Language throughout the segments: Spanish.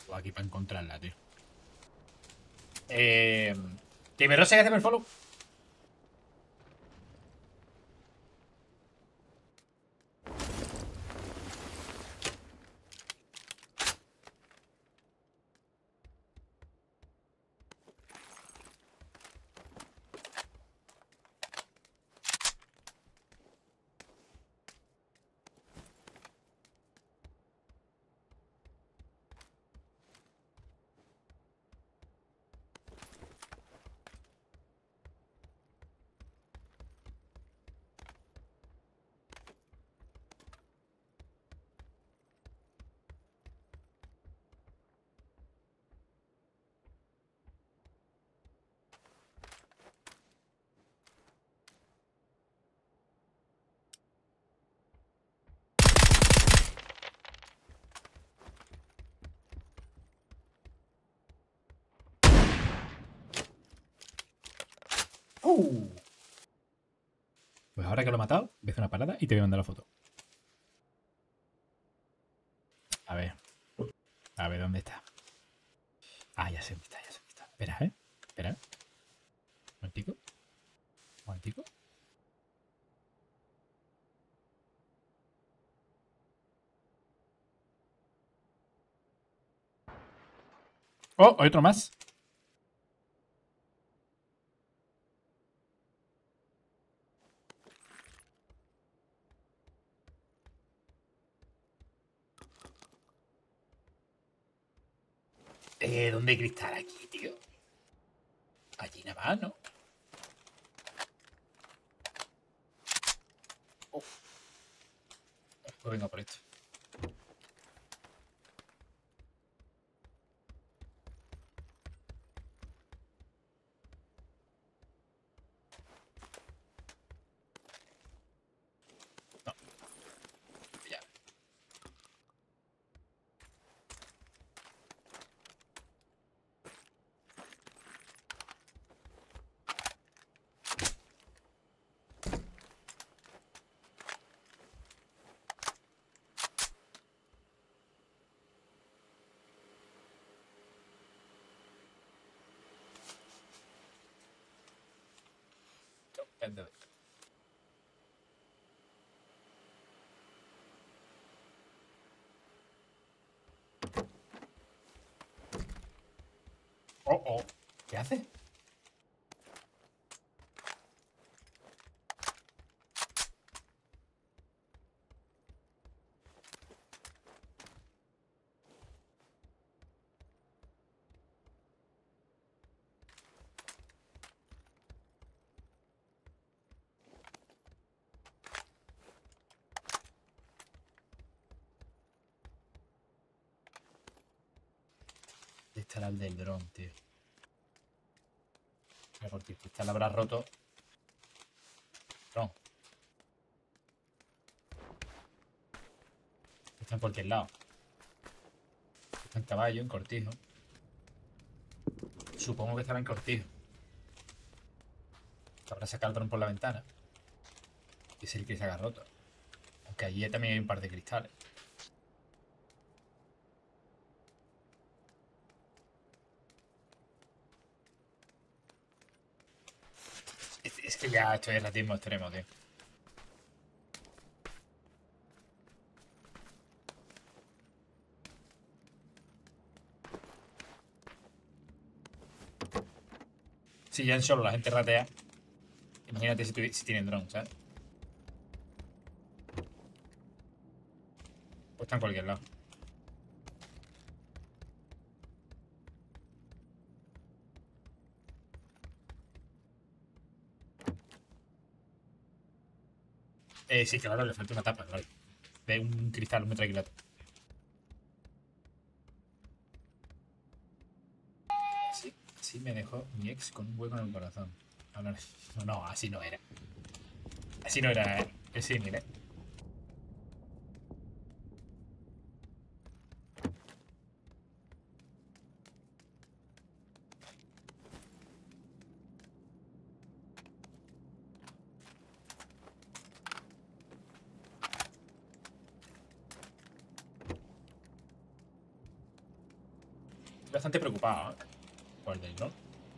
O aquí para encontrarla, tío. Dime, Rosa, hazme el follow. Pues ahora que lo he matado, voy a hacer una parada y te voy a mandar la foto. A ver. A ver, ¿dónde está? Ah, ya sé dónde está, ya sé dónde está. Espera, ¿eh? Espera. Un momentico. Un momentico. ¡Oh! Hay otro más. ¿Dónde hay cristal aquí, tío? Allí nada más, ¿no? Uf. Pues venga por esto. No. Ya. Estupendo. Oh, oh. ¿Qué hace? Estará el del dron, tío. Porque el cristal habrá roto. Dron. Está en cualquier lado. Está en caballo, en cortijo. Supongo que estará en cortijo. Que habrá sacado el dron por la ventana. Y es el que se haga roto. Aunque allí también hay un par de cristales. Es que ya estoy en ratismo extremo, tío. Si ya en solo la gente ratea, imagínate si tienen dron, ¿sabes? Pues está en cualquier lado. Sí, claro, le falta una tapa, ¿vale? De un cristal, un metraquilato. Sí, así me dejó mi ex con un hueco en el corazón. No, no, no, así no era. Así no era, ¿eh? Sí, mire. bastante preocupado, por el del dron.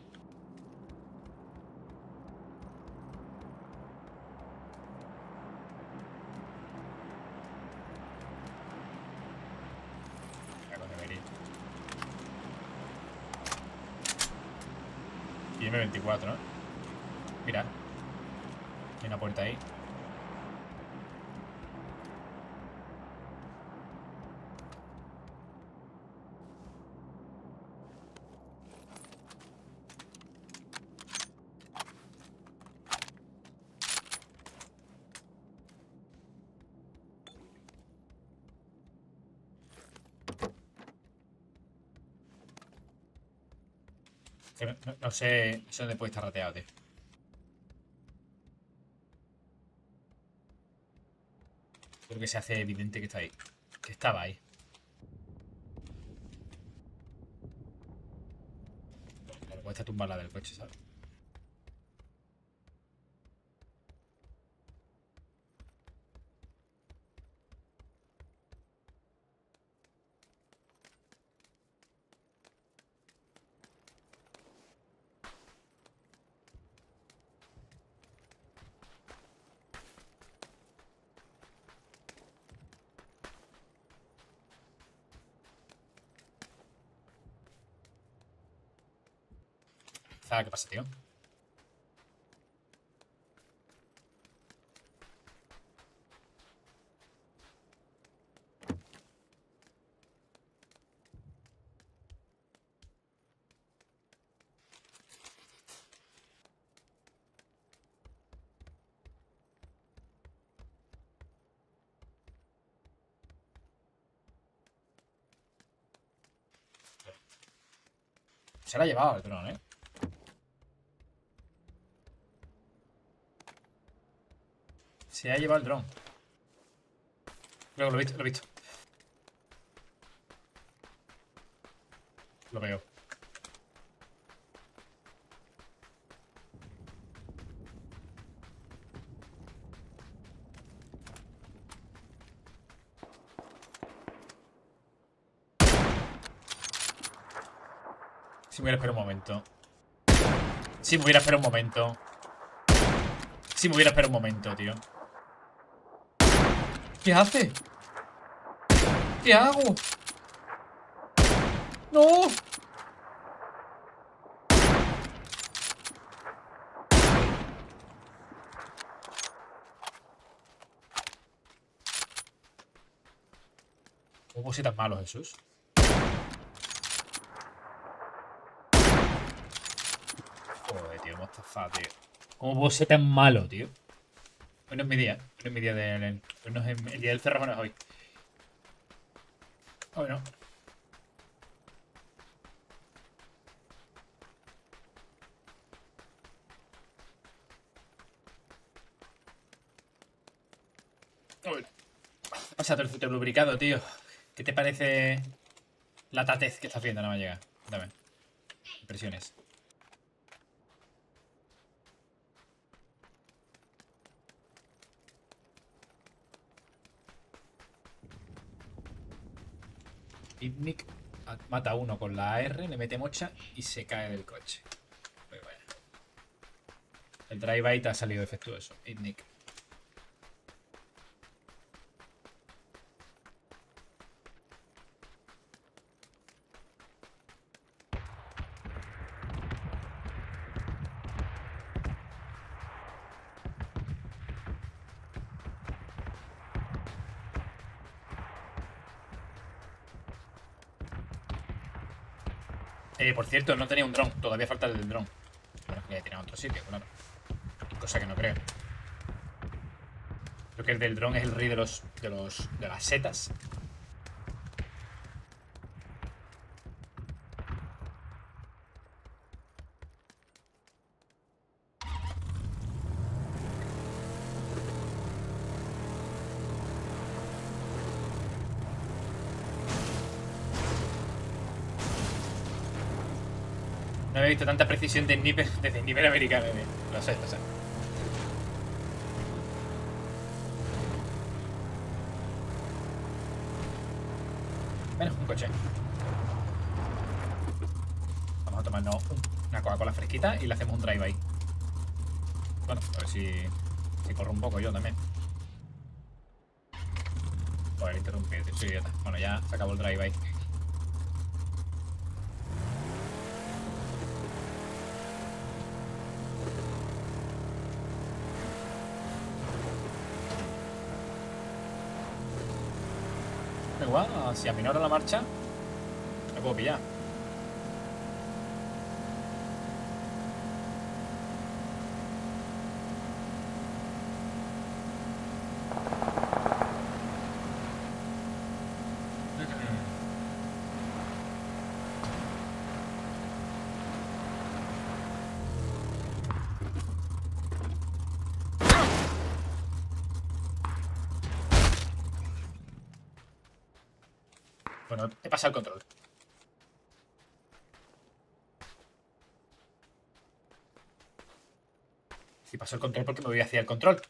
Y M24, ¿no? Mira. Hay una puerta ahí. No sé dónde puede estar rateado, tío. Creo que se hace evidente que está ahí. Que estaba ahí. Claro, puede estar tumbada la del coche, ¿sabes? ¿Sabes qué pasa, tío? Se la ha llevado el dron, ¿eh? Se ha llevado el dron. Luego lo he visto, lo he visto. Lo veo. Si me hubiera esperado un momento. Si me hubiera esperado un momento. Si me hubiera esperado un momento, tío. ¿Qué hace? ¿Qué hago? ¡No! ¿Cómo puedo ser tan malo, Jesús? Joder, tío, Mostafa, tío. ¿Cómo puedo ser tan malo, tío? Hoy no es mi día. Hoy no es mi día de... Hoy no es el día del cerrojo, no es hoy. Hoy no. Uy. Pásate el filtro lubricado, tío. ¿Qué te parece la tatez que estás viendo? No me llega. Dame. Impresiones. Ipnik mata a uno con la AR, le mete mocha y se cae del coche. Muy bueno. El drive-by te ha salido defectuoso. Ipnik. Por cierto, no tenía un dron. Todavía falta el del dron. Bueno, que ya tiene otro sitio, claro. Cosa que no creo. Creo que el del dron es el rey de las setas. No había visto tanta precisión de sniper desde el nivel americano. Lo sé, lo sé. Bueno, un coche. Vamos a tomarnos una Coca-Cola fresquita y le hacemos un drive ahí. Bueno, a ver si corro un poco yo también. Por interrumpir, soy idiota. Bueno, ya se acabó el drive ahí. Igual, si aminora la marcha, me puedo pillar. Bueno, he pasado el control. Si paso el control, porque me voy hacia el control.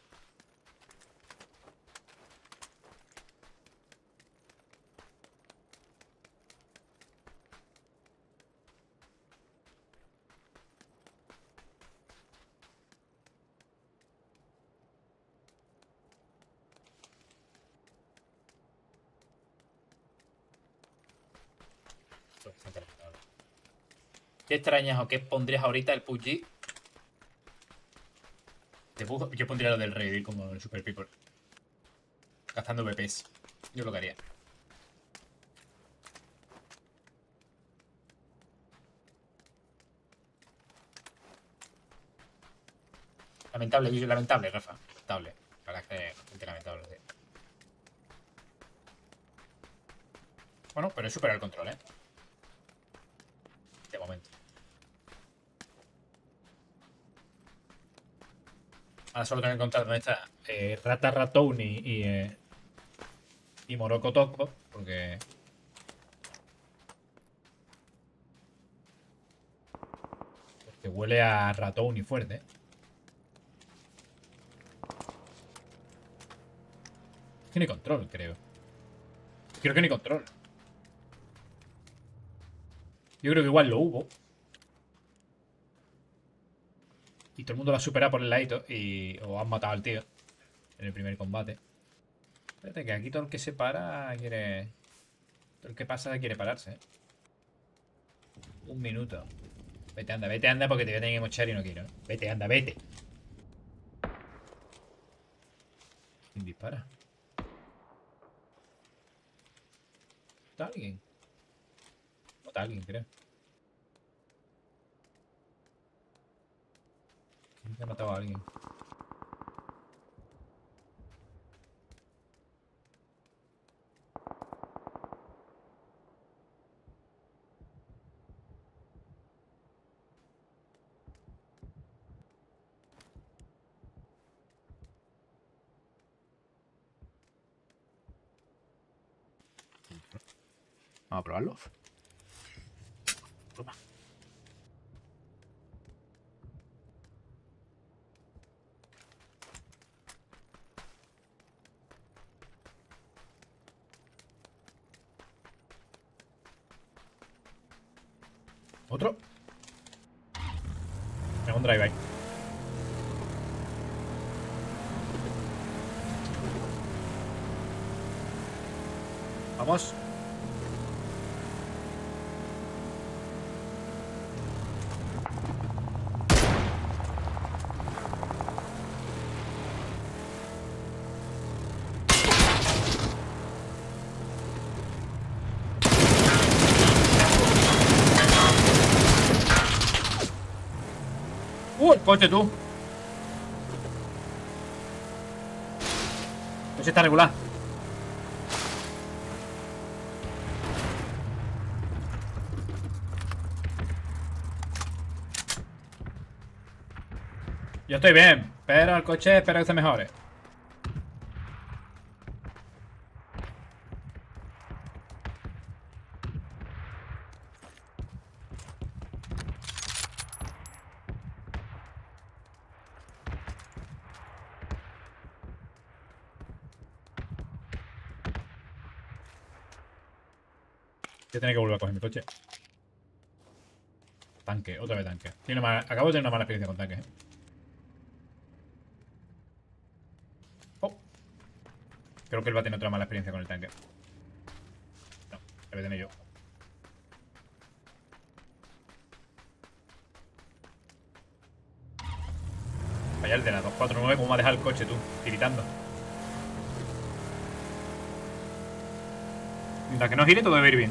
¿Qué extrañas o qué pondrías ahorita el PUBG? Yo pondría lo del Revivir como el Super People. Gastando VPs. Yo lo que haría. Lamentable, lamentable, Rafa. Lamentable. La verdad es que bastante lamentable, sí. Bueno, pero he superado el control, ¿eh? De momento. Ahora solo tengo que encontrar dónde está Rata Ratouni y Morocco Toco, porque huele a Ratouni fuerte, ¿eh? Es que no hay control, creo. Creo que no hay control. Yo creo que igual lo hubo. Y todo el mundo lo ha superado por el ladito. O han matado al tío en el primer combate. Espérate, que aquí todo el que se para quiere... Todo el que pasa quiere pararse, ¿eh? Un minuto. Vete, anda, porque te voy a tener que mochar y no quiero, ¿eh? Vete, anda, vete. ¿Quién dispara? ¿Está alguien? No está alguien, creo. ¿Quién ha matado a alguien? Vamos a probarlo. Toma. ¿Otro? Tengo un drive ahí. Vamos. El coche, tú. El coche está regular. Yo estoy bien, pero el coche espero que se mejore. Voy a tener que volver a coger mi coche. Tanque, otra vez tanque. Acabo de tener una mala experiencia con tanques, Oh. Creo que él va a tener otra mala experiencia con el tanque. No, la voy a tener yo. Vaya el de la 249, ¿cómo me ha dejado el coche tú? Tiritando. Mientras que no gire, todo debe ir bien.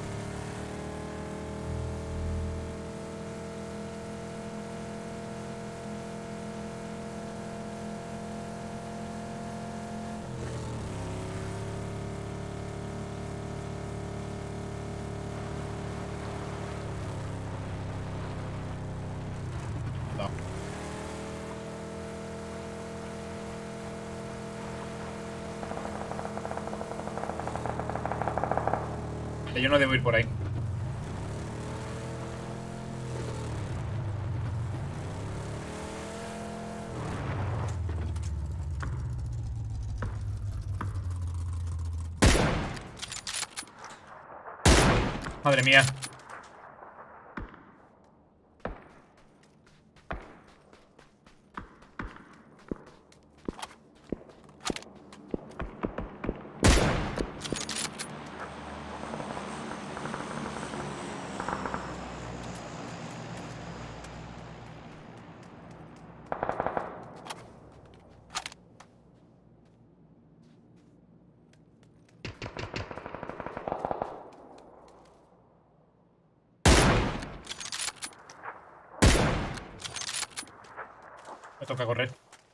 No. Yo no debo ir por ahí. Madre mía. Me toca correr.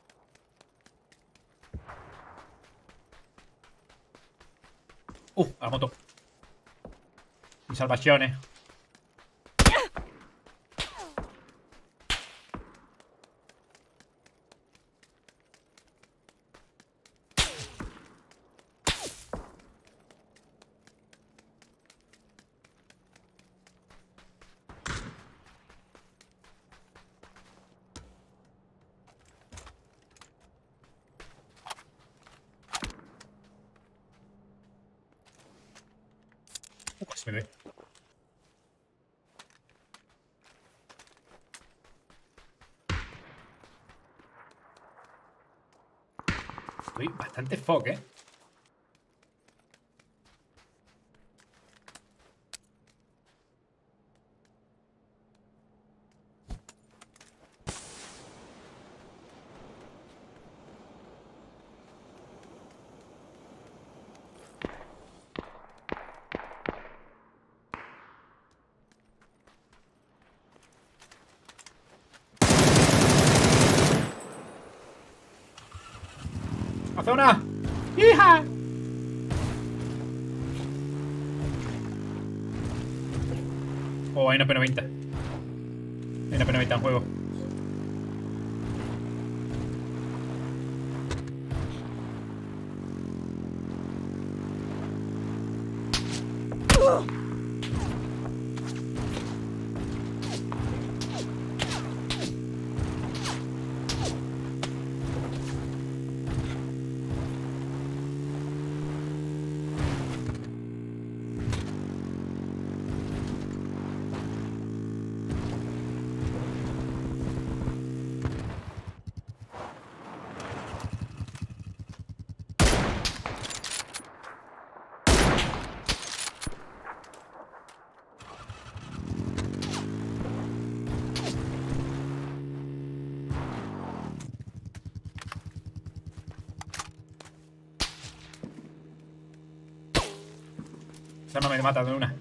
A moto. Mi salvaciones. Se me ve. Estoy bastante fuck, ¿eh? ¡A zona! ¡Hija! Oh, hay una P90. Hay una P90 en juego. Esa no me mata de una.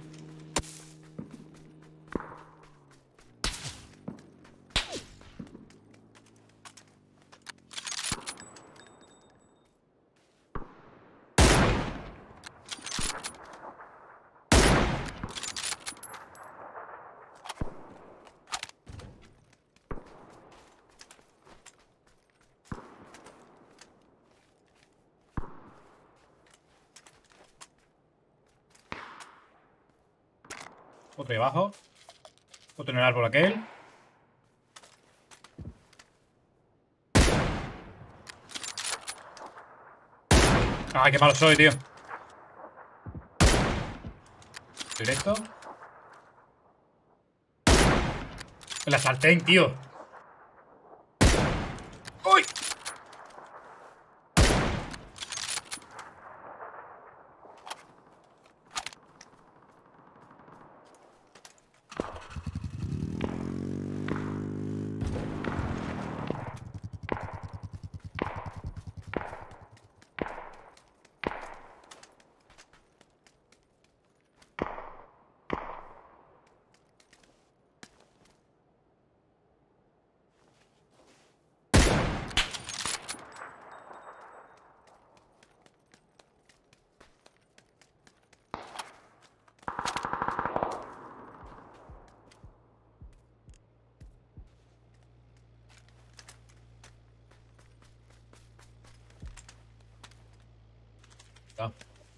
Otro ahí abajo. Otro en el árbol aquel. Ay, qué malo soy, tío. Directo. La sartén, tío. ¡Uy! Ah.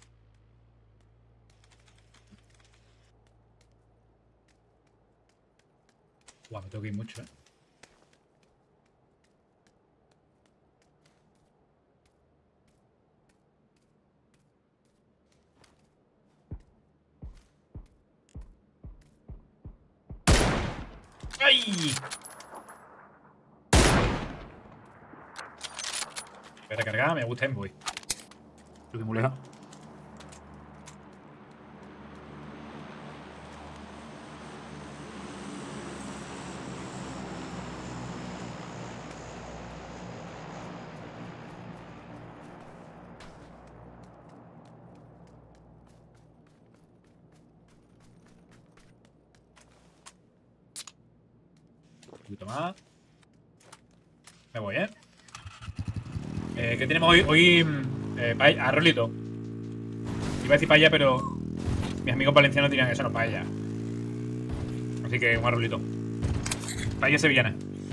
Buah, me tengo que ir mucho, ¿eh? ¡Ay! Voy a recargar, me gusta Envoy. Creo que muy lejos. Un poquito más. Me voy, ¿eh? ¿Qué tenemos hoy? Hoy, arrolito. Iba a decir paella, pero mis amigos valencianos dirían que eso no es paella. Así que un arrolito. Paella sevillana.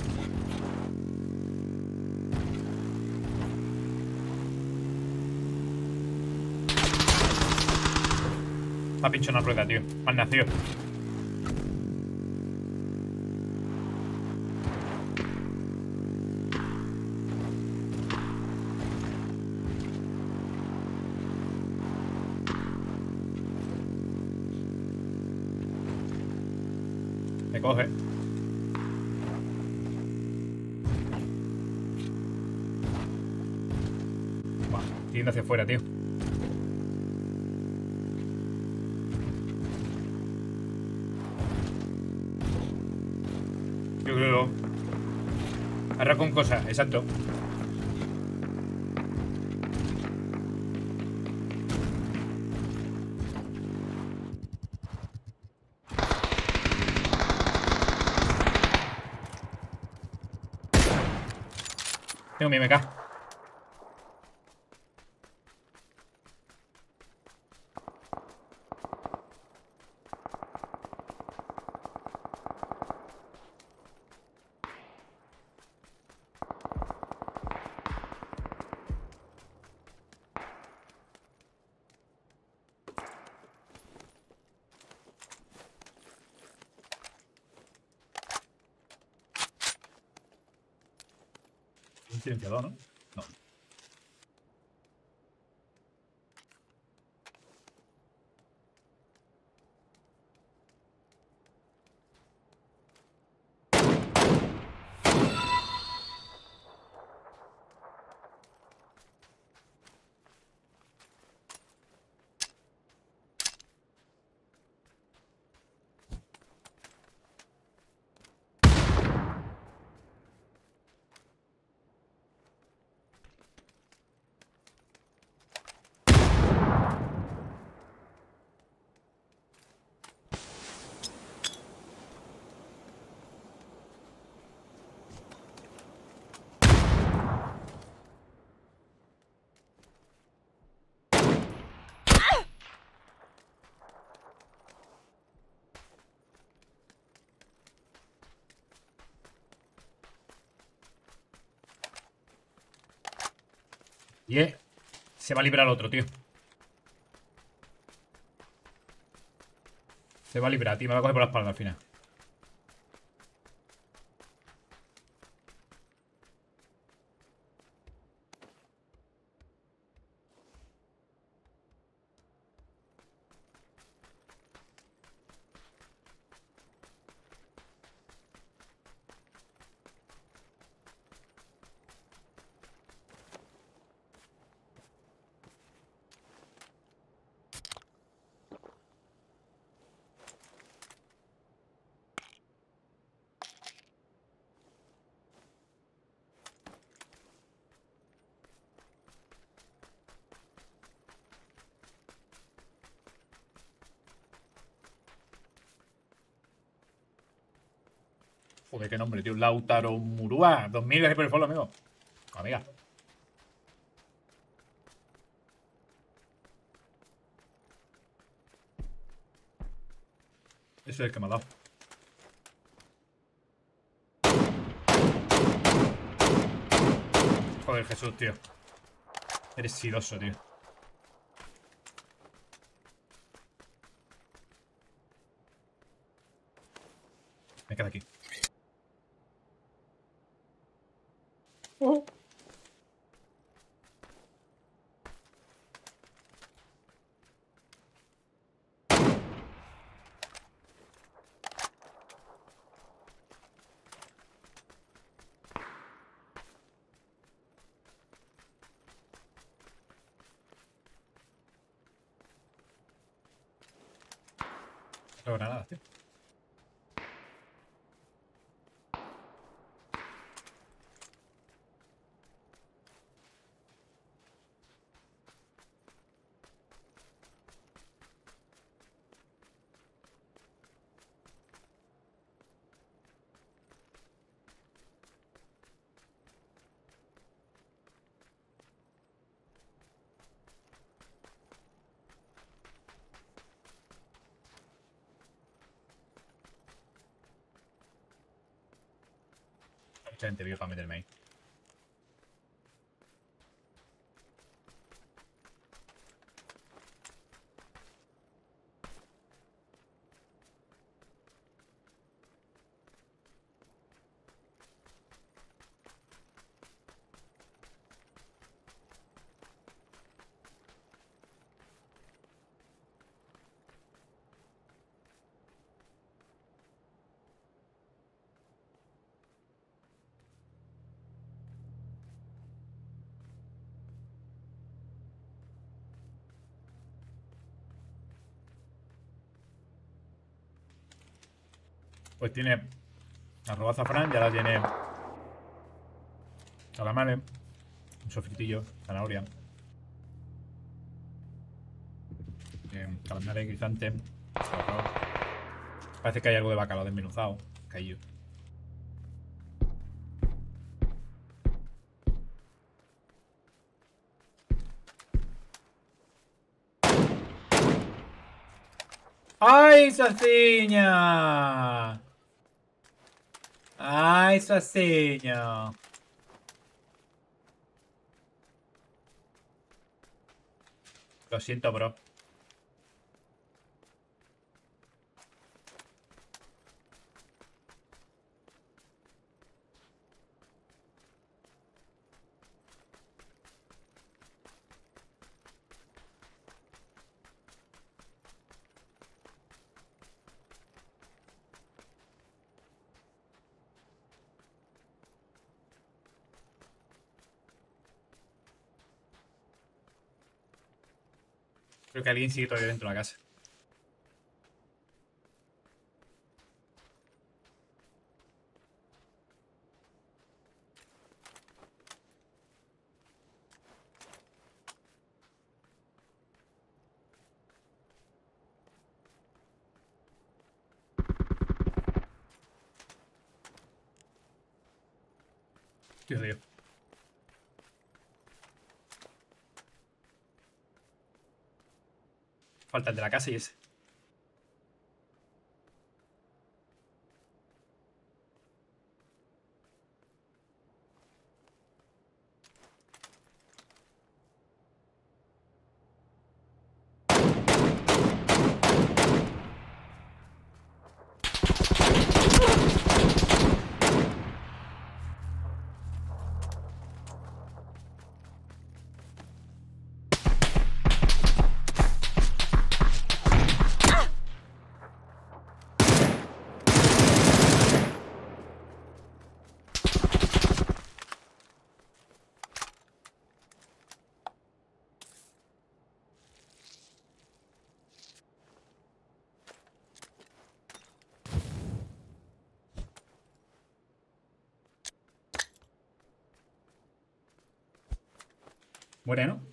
Me ha pinchado una rueda, tío. Me han nacido. Me coge. Buah, estoy yendo hacia afuera, tío. Yo creo. Arra con cosas, exacto. Tengo mi MK. Un silenciador, ¿no? No. Se va a librar el otro, tío. Se va a librar, tío. Me va a coger por la espalda al final. Joder, qué nombre, tío. Lautaro Murúa. 2000, gracias por el follow, amigo. Amiga. Ese es el que me ha dado. Joder, Jesús, tío. Eres sidoso, tío. Me quedo aquí. Oh. No tengo granadas, tío. Mucha gente vieja a meterme ahí. Pues tiene arroba azafrán, ya la tiene calamares, un sofritillo, zanahoria, calamares, guisante, arroz. Parece que hay algo de bacalao desmenuzado, caído. ¡Ay, Saciña! ¡Ay, Saciña! Lo siento, bro. Creo que alguien sigue todavía dentro de la casa. Dios mío. Falta el de la casa y ese. Muere, ¿no?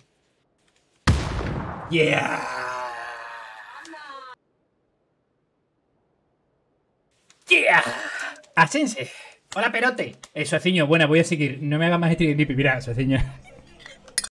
¡Yeah! ¡Yeah! Asense. Hola, Perote. Sueciño, buena, voy a seguir. No me hagas más stream. Mira, Sueciño.